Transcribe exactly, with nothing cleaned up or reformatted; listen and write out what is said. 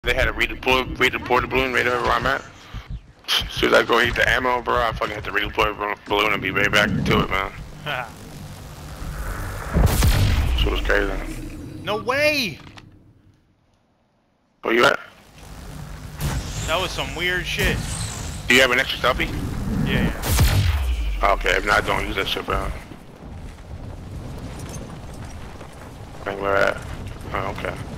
They had to redeploy, redeploy the balloon right over where I'm at. As soon as I go eat the ammo, bro, I fucking have to redeploy the balloon and be right back to it, man. So it's crazy. No way! Where you at? That was some weird shit. Do you have an extra selfie? Yeah, yeah. Okay, if not, don't use that shit, bro. Think where at? Oh, okay.